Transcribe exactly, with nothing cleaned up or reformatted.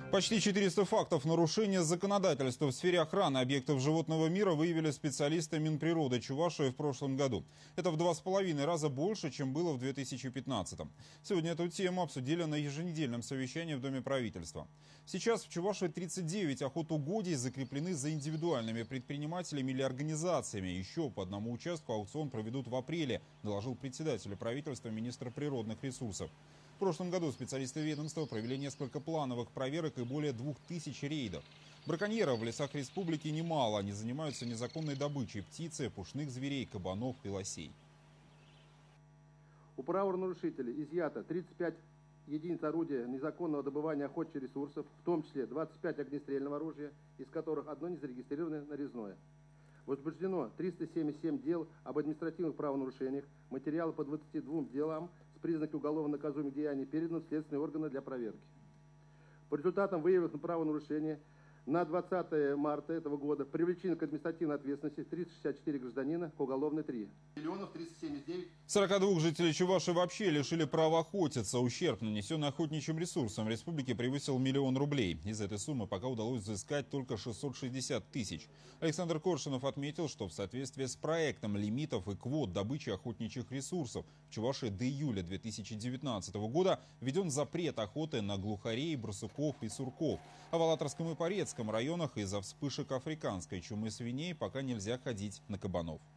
Почти четыреста фактов нарушения законодательства в сфере охраны объектов животного мира выявили специалисты Минприроды Чувашии в прошлом году. Это в два с половиной раза больше, чем было в две тысячи пятнадцатом. Сегодня эту тему обсудили на еженедельном совещании в Доме правительства. Сейчас в Чувашии тридцать девять охотугодий закреплены за индивидуальными предпринимателями или организациями. Еще по одному участку аукцион проведут в апреле, доложил председатель правительства министр природных ресурсов. В прошлом году специалисты ведомства провели несколько плановых проверок и более двух тысяч рейдов. Браконьеров в лесах республики немало. Они занимаются незаконной добычей птицы, пушных зверей, кабанов и лосей. У правонарушителей изъято тридцать пять единиц орудия незаконного добывания охотничьих ресурсов, в том числе двадцать пять огнестрельного оружия, из которых одно не зарегистрированное нарезное. Возбуждено триста семьдесят семь дел об административных правонарушениях, материалы по двадцати двум делам с признаками уголовно наказуемых деяний переданы в следственные органы для проверки. По результатам выявленных правонарушений на двадцатое марта этого года привлечены к административной ответственности триста шестьдесят четыре гражданина, к уголовной три. Миллионов триста семьдесят девять. сорок два жителей Чувашии вообще лишили права охотиться. Ущерб, нанесенный охотничьим ресурсом республики, превысил миллион рублей. Из этой суммы пока удалось взыскать только шестьсот шестьдесят тысяч. Александр Коршунов отметил, что в соответствии с проектом лимитов и квот добычи охотничьих ресурсов в Чувашии до июля две тысячи девятнадцатого года введен запрет охоты на глухарей, барсуков и сурков. А в Алатырском и Порецком районах из-за вспышек африканской чумы свиней пока нельзя ходить на кабанов.